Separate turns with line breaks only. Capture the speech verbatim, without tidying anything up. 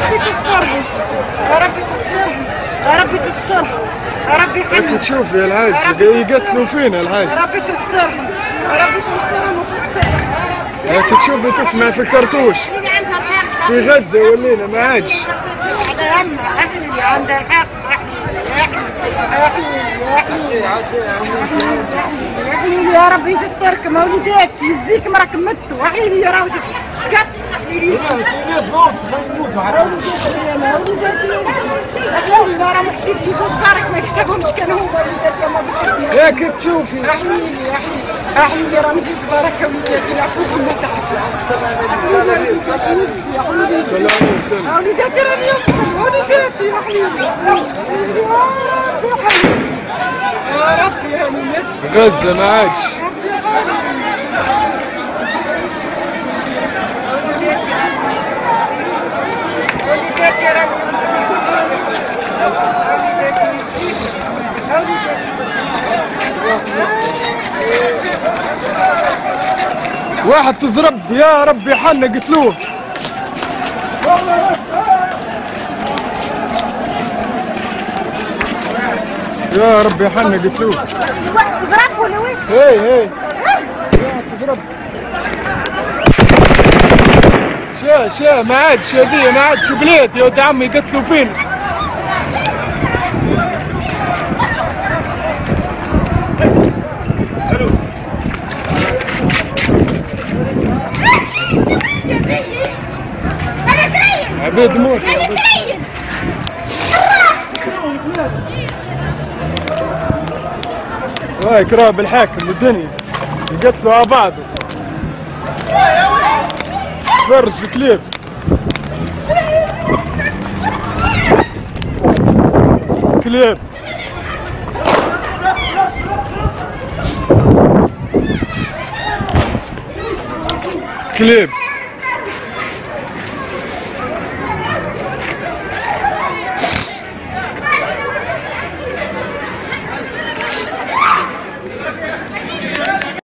ربي تسترهم، يا ربي تسترهم، يا ربي تسترهم، يا ربي يحميهم.
تشوفي يا الحاج يقتلوا فينا الحاج.
يا ربي تسترهم، يا ربي تسترهم وتسترهم.
هاك تشوفي تسمع في الكرتوش في غزة ولينا ما عادش.
على همه احلي عند الحق احلي يا ربي تستركم اوليداتي يزيكم راكم متوا احلي يا راجل سكت احلي
الناس موت خلينا نموتوا حتى
اوليداتي احلي راه ما كسبتيش وصغارك ما يكسبهمش كان هو وليداتي ما بيكسبوش.
ياك تشوفي
احلي احلي احلي راه ما فيش بركه وليداتي نعفوكم من تحت.
سلام وسلام.
اوليداتي راني يمكم اوليداتي احلي يا ربي يا ولد
غزة ما عادش.
وليداتي يا ربي
واحد تضرب يا ربي حنا قتلوه. يا ربي حنا قتلوه.
واحد تضرب ولا وش؟
هي هي واحد تضرب. شا شا ما عادش هذيا ما عادش بلاد يا ولد عمي يقتلوا فينا. عبيد موت هاي كراب الحاكم الدنيا يقتلوا على بعض. فرس كليب كليب كليب